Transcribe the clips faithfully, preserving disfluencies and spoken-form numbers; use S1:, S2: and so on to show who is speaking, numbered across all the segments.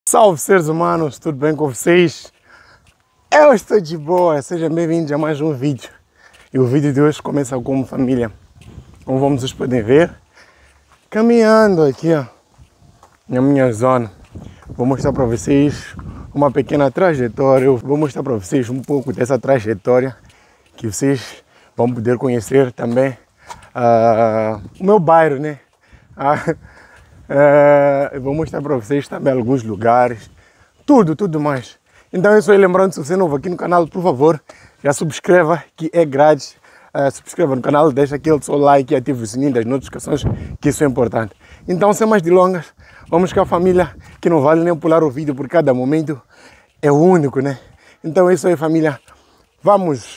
S1: Salve seres humanos, tudo bem com vocês? Eu estou de boa, sejam bem-vindos a mais um vídeo. E o vídeo de hoje começa como família. Como vocês podem ver, caminhando aqui ó, na minha zona. Vou mostrar para vocês uma pequena trajetória. Eu vou mostrar para vocês um pouco dessa trajetória que vocês vão poder conhecer também uh, o meu bairro, né? Uh, uh, eu vou mostrar para vocês também alguns lugares, tudo, tudo mais. Então é isso aí, lembrando, se você é novo aqui no canal, por favor, já subscreva, que é grátis. Uh, subscreva no canal, deixa aquele seu like e ative o sininho das notificações, que isso é importante. Então, sem mais delongas, vamos com a família, que não vale nem pular o vídeo, porque cada momento é único, né? Então é isso aí, família. Vamos!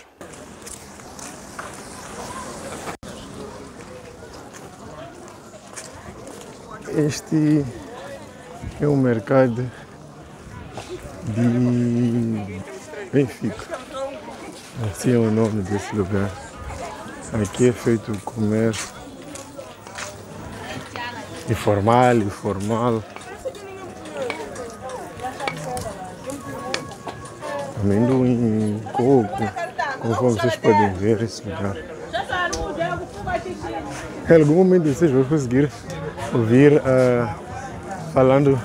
S1: Este é o mercado de Benfica. Assim é o nome desse lugar. Aqui é feito o comércio informal, informal. Amendoim, coco, conforme vocês podem ver esse lugar. Em algum momento vocês vão conseguir ouvir uh, falando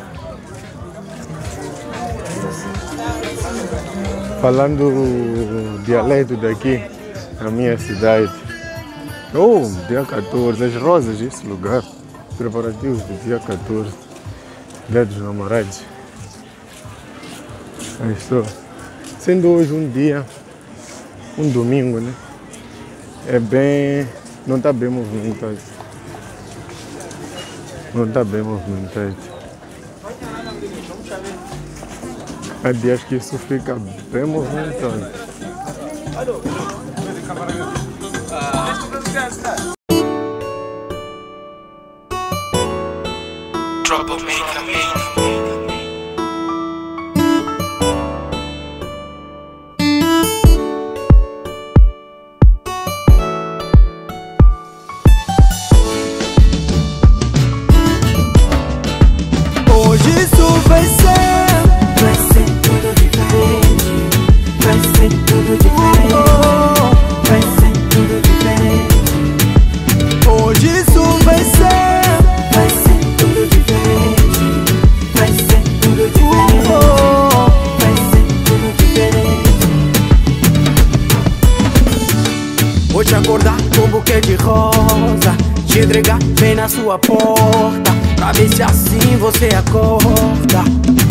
S1: falando o dialeto daqui na minha cidade. Oh, dia quatorze, as rosas desse lugar, preparativos do dia quatorze, dia dos namorados. Aí estou. Sendo hoje um dia, um domingo, né? É bem, não está bem movimentado. Não está bem movimentado. Há dias que isso fica bem movimentado.
S2: Hoje isso vai ser, vai ser tudo diferente, vai ser tudo diferente, vai ser tudo diferente. Hoje isso vai ser, vai ser tudo diferente, vai ser tudo diferente, vai ser tudo diferente. Vou te acordar com um buquê de rosa, te entregar bem na sua porta, pra ver se assim você acorda.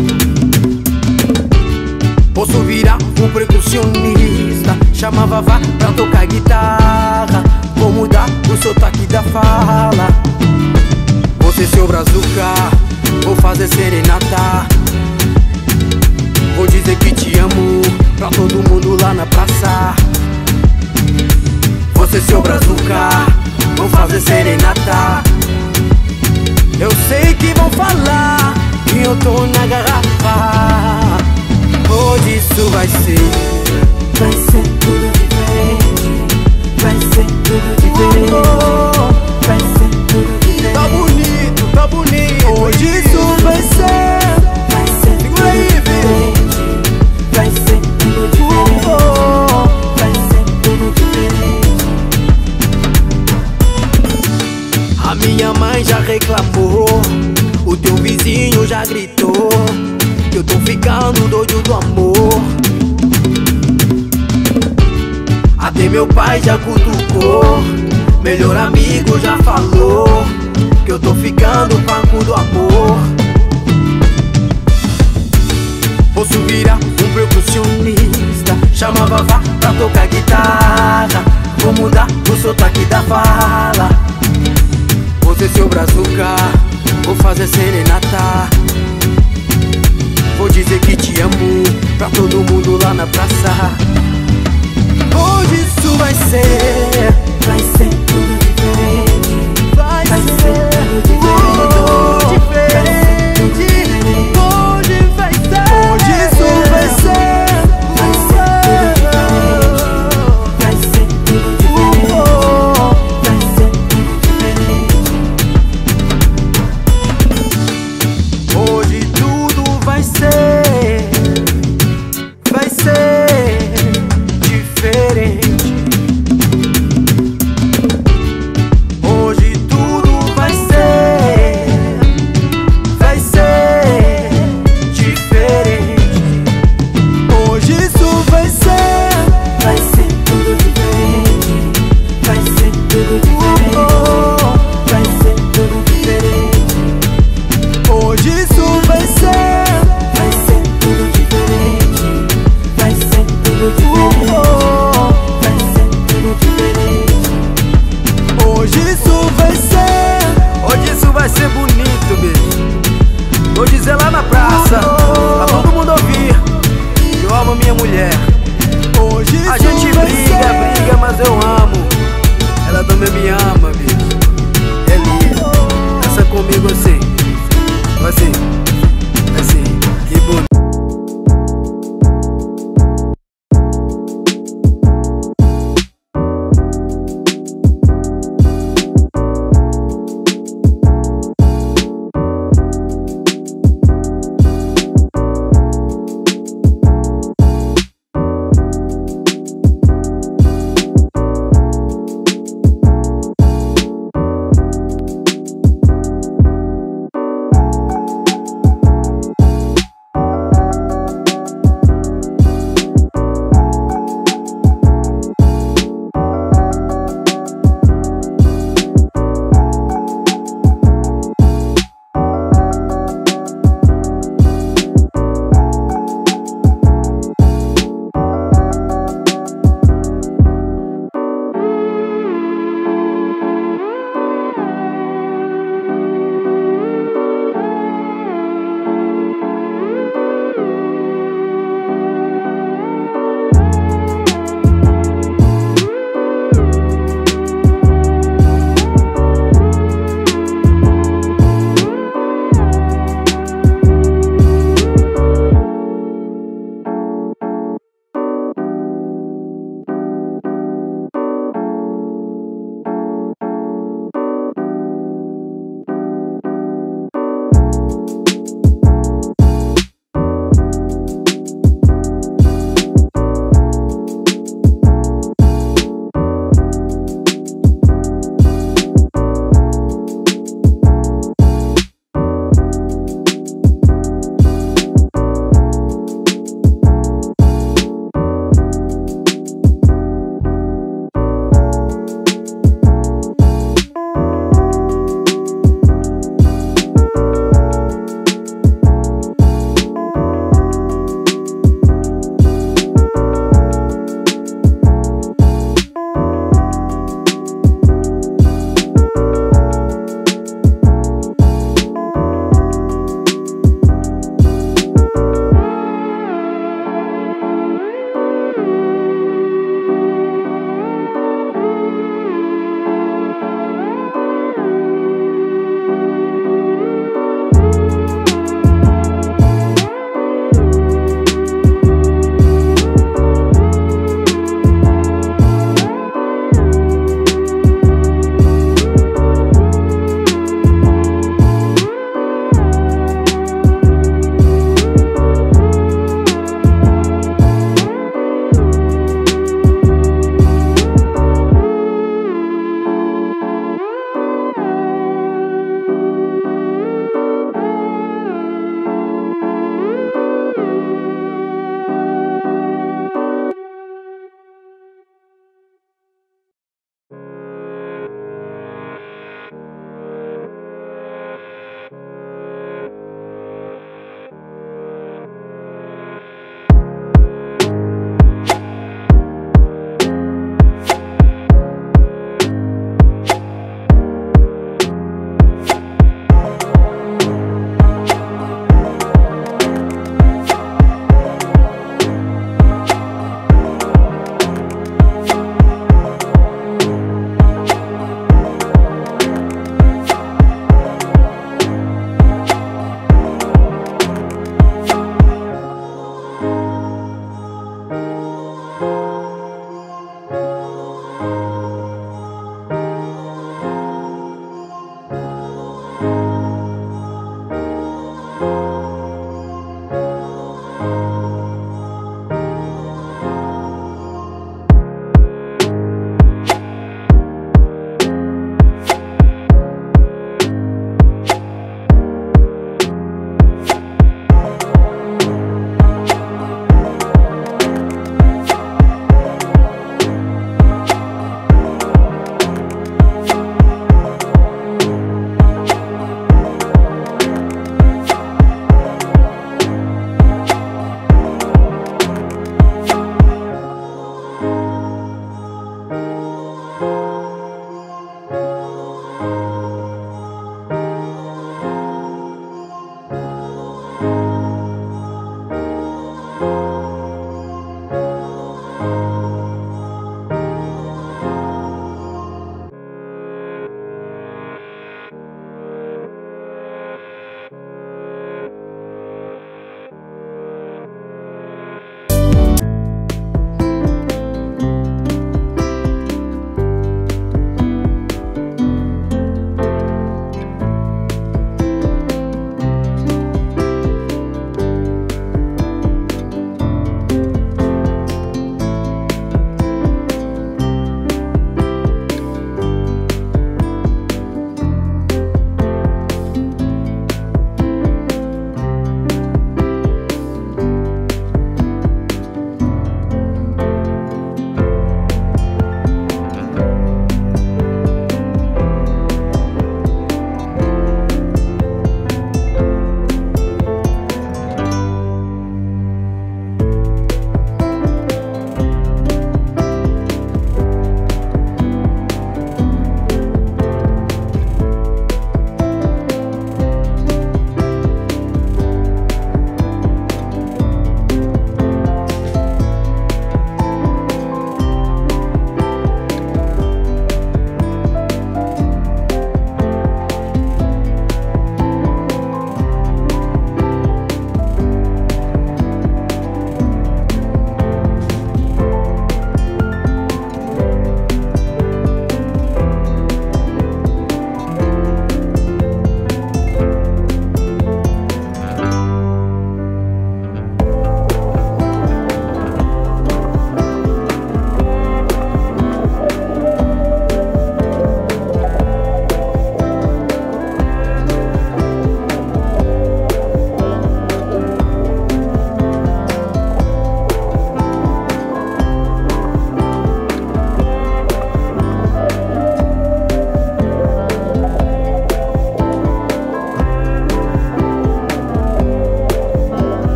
S2: Posso virar um percussionista, chama Vavá pra tocar guitarra, vou mudar o sotaque da fala. Você seu brazuca, vou fazer serenata, vou dizer que te amo pra todo mundo lá na praça. Você seu brazuca, vou fazer serenata. Eu sei que vão falar que eu tô na garrafa. Hoje isso vai ser, vai ser tudo diferente, vai ser tudo diferente, vai ser tudo diferente. Tá bonito, tá bonito. Hoje isso vai ser, vai ser tudo diferente, vai ser tudo diferente, vai ser tudo diferente. A minha mãe já reclamou, o teu vizinho já gritou que eu tô ficando doido do amor. Até meu pai já cutucou, melhor amigo já falou que eu tô ficando paco do amor. Posso virar um percussionista, chama Vavá pra tocar guitarra, vou mudar o sotaque da fala. Você seu brazuca, vou fazer serenata, vou dizer que te amo pra todo mundo lá na praça. Hoje isso vai ser, vai ser tudo diferente, vai, vai ser, ser tudo diferente, diferente. Hoje vai ser, hoje isso vai ser, vai ser tudo diferente, vai ser tudo diferente, vai ser tudo diferente. Hoje tudo vai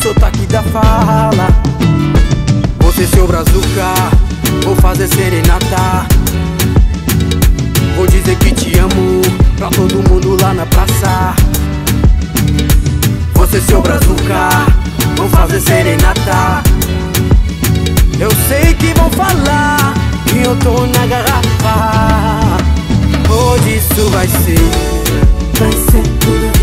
S2: sotaque da fala. Você seu brazuca, vou fazer serenata. Vou dizer que te amo pra todo mundo lá na praça. Você seu brazuca, vou fazer serenata. Eu sei que vão falar que eu tô na garrafa. Hoje isso vai ser, vai ser tudo.